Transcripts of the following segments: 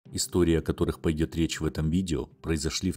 Истории, о которых пойдет речь в этом видео, произошли в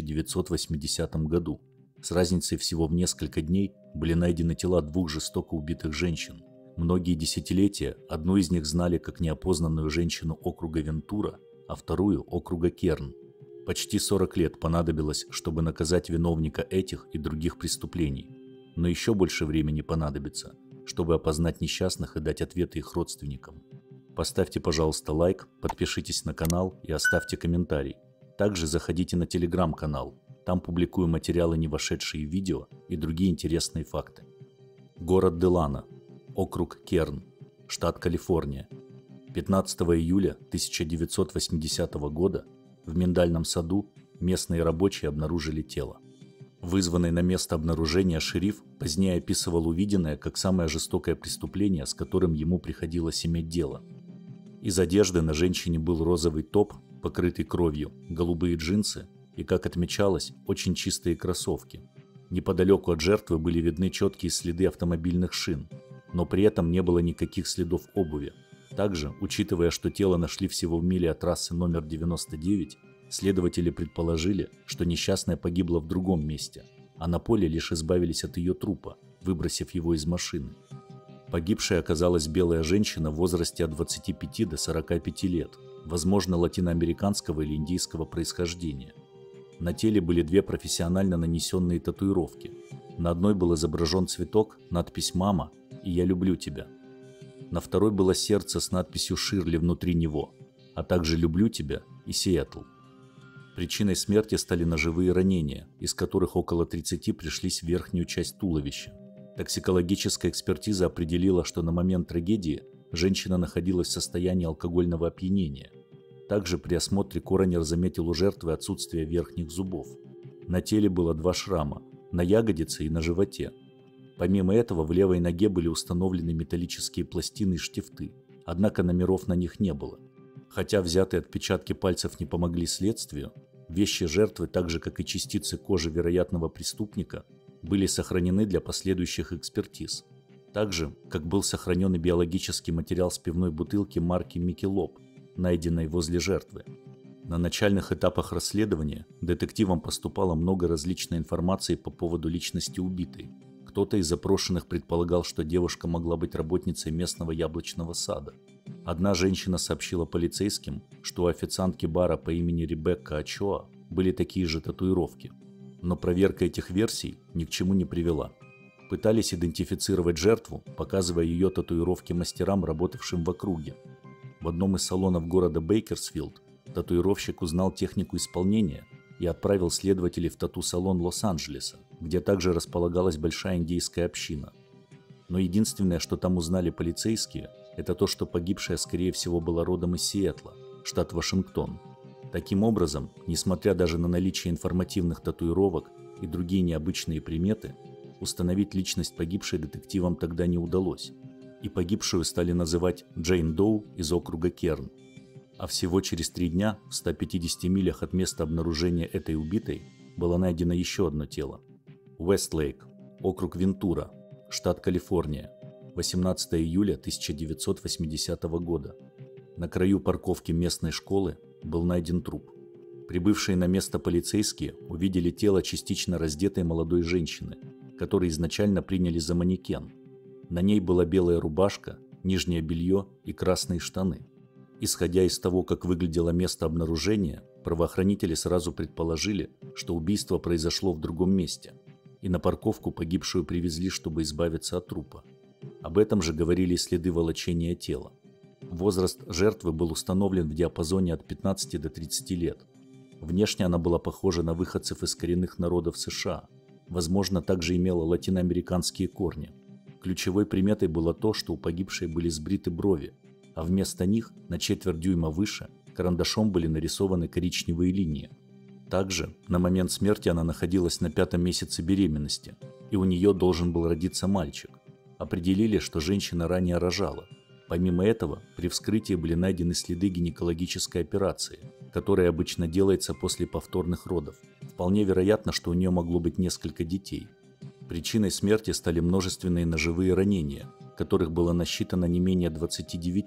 1980 году. С разницей всего в несколько дней были найдены тела двух жестоко убитых женщин. Многие десятилетия одну из них знали как неопознанную женщину округа Вентура, а вторую – округа Керн. Почти 40 лет понадобилось, чтобы наказать виновника этих и других преступлений. Но еще больше времени понадобится, чтобы опознать несчастных и дать ответы их родственникам. Поставьте, пожалуйста, лайк, подпишитесь на канал и оставьте комментарий. Также заходите на телеграм-канал, там публикую материалы, не вошедшие в видео, и другие интересные факты. Город Делано, округ Керн, штат Калифорния. 15 июля 1980 года в миндальном саду местные рабочие обнаружили тело. Вызванный на место обнаружения шериф позднее описывал увиденное как самое жестокое преступление, с которым ему приходилось иметь дело. Из одежды на женщине был розовый топ, покрытый кровью, голубые джинсы и, как отмечалось, очень чистые кроссовки. Неподалеку от жертвы были видны четкие следы автомобильных шин, но при этом не было никаких следов обуви. Также, учитывая, что тело нашли всего в миле от трассы номер 99, следователи предположили, что несчастная погибла в другом месте, а на поле лишь избавились от ее трупа, выбросив его из машины. Погибшей оказалась белая женщина в возрасте от 25 до 45 лет, возможно, латиноамериканского или индийского происхождения. На теле были две профессионально нанесенные татуировки. На одной был изображен цветок, надпись «Мама» и «Я люблю тебя». На второй было сердце с надписью «Ширли» внутри него, а также «Люблю тебя» и «Сиэтл». Причиной смерти стали ножевые ранения, из которых около 30 пришлись в верхнюю часть туловища. Токсикологическая экспертиза определила, что на момент трагедии женщина находилась в состоянии алкогольного опьянения. Также при осмотре коронер заметил у жертвы отсутствие верхних зубов. На теле было 2 шрама – на ягодице и на животе. Помимо этого в левой ноге были установлены металлические пластины и штифты, однако номеров на них не было. Хотя взятые отпечатки пальцев не помогли следствию, вещи жертвы, так же как и частицы кожи вероятного преступника, были сохранены для последующих экспертиз. Также, как был сохранен и биологический материал с пивной бутылки марки Микелоб, найденной возле жертвы. На начальных этапах расследования детективам поступало много различной информации по поводу личности убитой. Кто-то из запрошенных предполагал, что девушка могла быть работницей местного яблочного сада. Одна женщина сообщила полицейским, что у официантки бара по имени Ребекка Ачоа были такие же татуировки. Но проверка этих версий ни к чему не привела. Пытались идентифицировать жертву, показывая ее татуировки мастерам, работавшим в округе. В одном из салонов города Бейкерсфилд татуировщик узнал технику исполнения и отправил следователей в тату-салон Лос-Анджелеса, где также располагалась большая индейская община. Но единственное, что там узнали полицейские, это то, что погибшая, скорее всего, была родом из Сиэтла, штат Вашингтон. Таким образом, несмотря даже на наличие информативных татуировок и другие необычные приметы, установить личность погибшей детективам тогда не удалось, и погибшую стали называть Джейн Доу из округа Керн. А всего через 3 дня, в 150 милях от места обнаружения этой убитой, было найдено еще одно тело. Уэстлейк, округ Вентура, штат Калифорния, 18 июля 1980 года. На краю парковки местной школы был найден труп. Прибывшие на место полицейские увидели тело частично раздетой молодой женщины, которую изначально приняли за манекен. На ней была белая рубашка, нижнее белье и красные штаны. Исходя из того, как выглядело место обнаружения, правоохранители сразу предположили, что убийство произошло в другом месте, и на парковку погибшую привезли, чтобы избавиться от трупа. Об этом же говорили следы волочения тела. Возраст жертвы был установлен в диапазоне от 15 до 30 лет. Внешне она была похожа на выходцев из коренных народов США. Возможно, также имела латиноамериканские корни. Ключевой приметой было то, что у погибшей были сбриты брови, а вместо них на четверть дюйма выше карандашом были нарисованы коричневые линии. Также на момент смерти она находилась на 5-м месяце беременности, и у нее должен был родиться мальчик. Определили, что женщина ранее рожала. Помимо этого, при вскрытии были найдены следы гинекологической операции, которая обычно делается после повторных родов. Вполне вероятно, что у нее могло быть несколько детей. Причиной смерти стали множественные ножевые ранения, которых было насчитано не менее 29,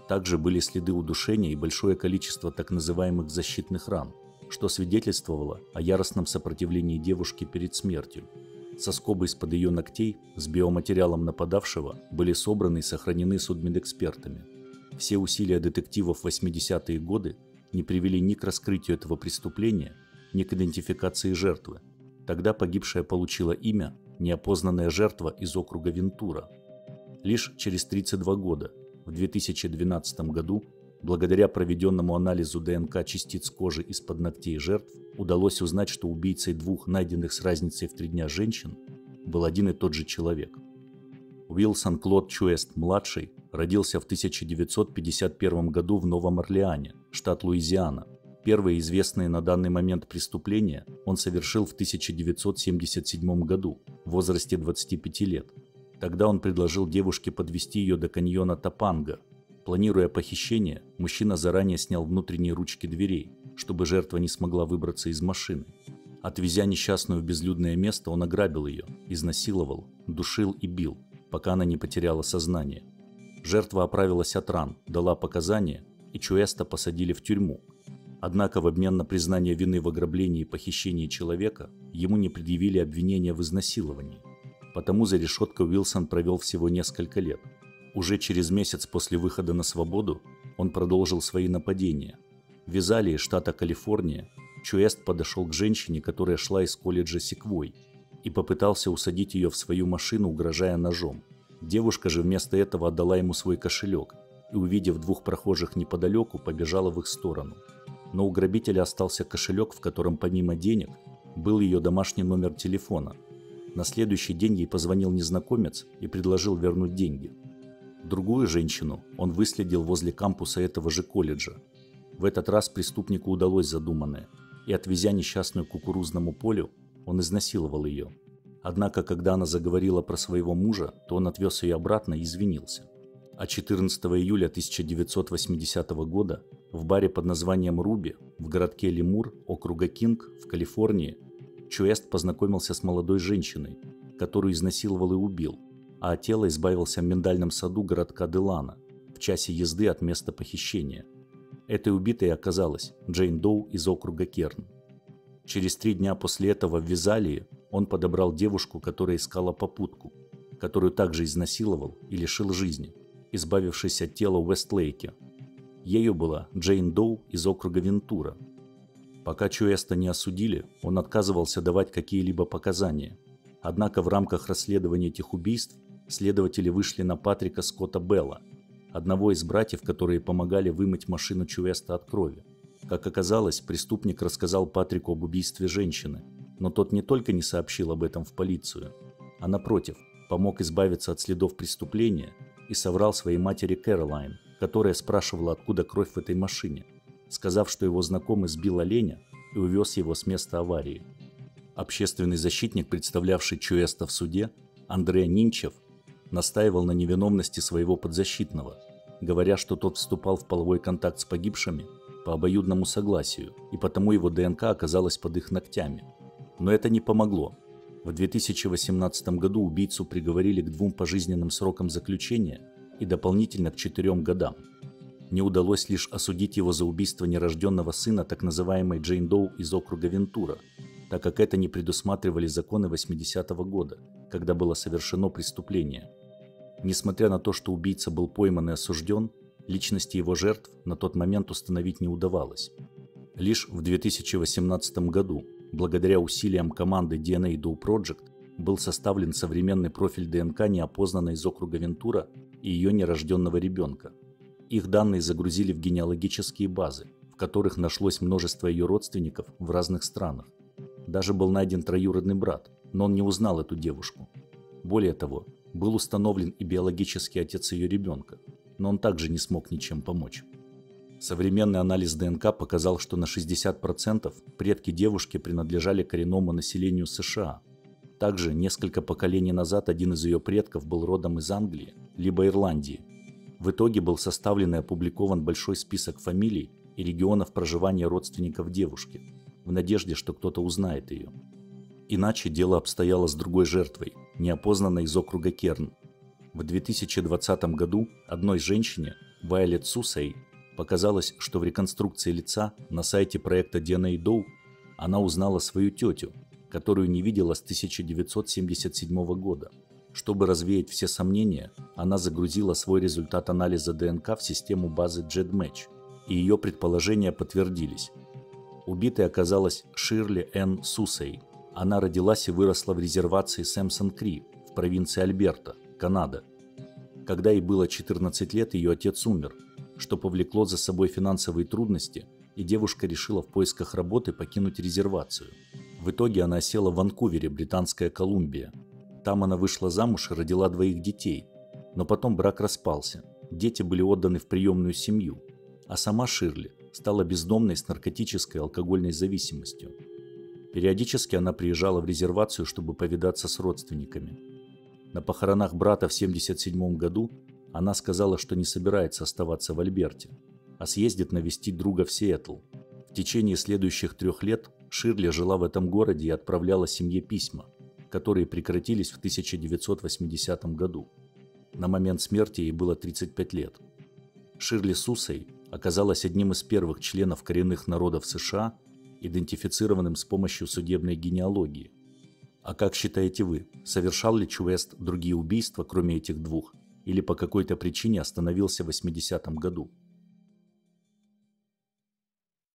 Также были следы удушения и большое количество так называемых защитных ран, что свидетельствовало о яростном сопротивлении девушки перед смертью. Соскобы из-под ее ногтей с биоматериалом нападавшего были собраны и сохранены судмедэкспертами. Все усилия детективов в 80-е годы не привели ни к раскрытию этого преступления, ни к идентификации жертвы. Тогда погибшая получила имя «Неопознанная жертва из округа Вентура». Лишь через 32 года, в 2012 году, благодаря проведенному анализу ДНК частиц кожи из-под ногтей жертв, удалось узнать, что убийцей двух найденных с разницей в 3 дня женщин был один и тот же человек. Уилсон Клод Чуэст-младший родился в 1951 году в Новом Орлеане, штат Луизиана. Первые известные на данный момент преступления он совершил в 1977 году, в возрасте 25 лет. Тогда он предложил девушке подвести ее до каньона Топанга. Планируя похищение, мужчина заранее снял внутренние ручки дверей, чтобы жертва не смогла выбраться из машины. Отвезя несчастную в безлюдное место, он ограбил ее, изнасиловал, душил и бил, пока она не потеряла сознание. Жертва оправилась от ран, дала показания, и Чуэста посадили в тюрьму. Однако в обмен на признание вины в ограблении и похищении человека ему не предъявили обвинения в изнасиловании. Потому за решеткой Уилсон провел всего несколько лет. Уже через месяц после выхода на свободу он продолжил свои нападения. В Визалии, штата Калифорния, Чуэст подошел к женщине, которая шла из колледжа Секвой, и попытался усадить ее в свою машину, угрожая ножом. Девушка же вместо этого отдала ему свой кошелек и, увидев 2 прохожих неподалеку, побежала в их сторону. Но у грабителя остался кошелек, в котором помимо денег был ее домашний номер телефона. На следующий день ей позвонил незнакомец и предложил вернуть деньги. Другую женщину он выследил возле кампуса этого же колледжа. В этот раз преступнику удалось задуманное, и, отвезя несчастную к кукурузному полю, он изнасиловал ее. Однако, когда она заговорила про своего мужа, то он отвез ее обратно и извинился. А 14 июля 1980 года в баре под названием «Руби» в городке Лемур, округа Кинг, в Калифорнии, Чуэст познакомился с молодой женщиной, которую изнасиловал и убил, а от тела избавился в миндальном саду городка Делана, в часе езды от места похищения. Этой убитой оказалась Джейн Доу из округа Керн. Через 3 дня после этого в Визалии он подобрал девушку, которая искала попутку, которую также изнасиловал и лишил жизни, избавившись от тела в Уэстлейке. Ею была Джейн Доу из округа Вентура. Пока Чуэста не осудили, он отказывался давать какие-либо показания. Однако в рамках расследования этих убийств следователи вышли на Патрика Скотта Белла, одного из братьев, которые помогали вымыть машину Чуэста от крови. Как оказалось, преступник рассказал Патрику об убийстве женщины, но тот не только не сообщил об этом в полицию, а напротив, помог избавиться от следов преступления и соврал своей матери Кэролайн, которая спрашивала, откуда кровь в этой машине, сказав, что его знакомый сбил оленя и увез его с места аварии. Общественный защитник, представлявший Чуэста в суде, Андрей Нинчев, настаивал на невиновности своего подзащитного, говоря, что тот вступал в половой контакт с погибшими по обоюдному согласию, и потому его ДНК оказалась под их ногтями. Но это не помогло. В 2018 году убийцу приговорили к 2 пожизненным срокам заключения и дополнительно к 4 годам. Не удалось лишь осудить его за убийство нерожденного сына так называемой Джейн Доу из округа Вентура, так как это не предусматривали законы 80-го года, когда было совершено преступление. Несмотря на то, что убийца был пойман и осужден, личности его жертв на тот момент установить не удавалось. Лишь в 2018 году, благодаря усилиям команды DNA Doe Project, был составлен современный профиль ДНК неопознанной из округа Вентура и ее нерожденного ребенка. Их данные загрузили в генеалогические базы, в которых нашлось множество ее родственников в разных странах. Даже был найден троюродный брат, но он не узнал эту девушку. Более того, был установлен и биологический отец ее ребенка, но он также не смог ничем помочь. Современный анализ ДНК показал, что на 60% предки девушки принадлежали коренному населению США. Также несколько поколений назад один из ее предков был родом из Англии, либо Ирландии. В итоге был составлен и опубликован большой список фамилий и регионов проживания родственников девушки, в надежде, что кто-то узнает ее. Иначе дело обстояло с другой жертвой, неопознанной из округа Керн. В 2020 году одной женщине, Вайолет Сусей показалось, что в реконструкции лица на сайте проекта DNA Doe она узнала свою тетю, которую не видела с 1977 года. Чтобы развеять все сомнения, она загрузила свой результат анализа ДНК в систему базы GEDmatch, и ее предположения подтвердились. Убитой оказалась Ширли Энн Сусей. Она родилась и выросла в резервации Сэмпсон-Кри в провинции Альберта, Канада. Когда ей было 14 лет, ее отец умер, что повлекло за собой финансовые трудности, и девушка решила в поисках работы покинуть резервацию. В итоге она осела в Ванкувере, Британская Колумбия. Там она вышла замуж и родила 2 детей, но потом брак распался. Дети были отданы в приемную семью, а сама Ширли стала бездомной с наркотической и алкогольной зависимостью. Периодически она приезжала в резервацию, чтобы повидаться с родственниками. На похоронах брата в 1977 году она сказала, что не собирается оставаться в Альберте, а съездит навестить друга в Сиэтл. В течение следующих 3 лет Ширли жила в этом городе и отправляла семье письма, которые прекратились в 1980 году. На момент смерти ей было 35 лет. Ширли Сусей оказалась одним из первых членов коренных народов США, идентифицированным с помощью судебной генеалогии. А как считаете вы, совершал ли Чуэст другие убийства, кроме этих 2, или по какой-то причине остановился в 80-м году?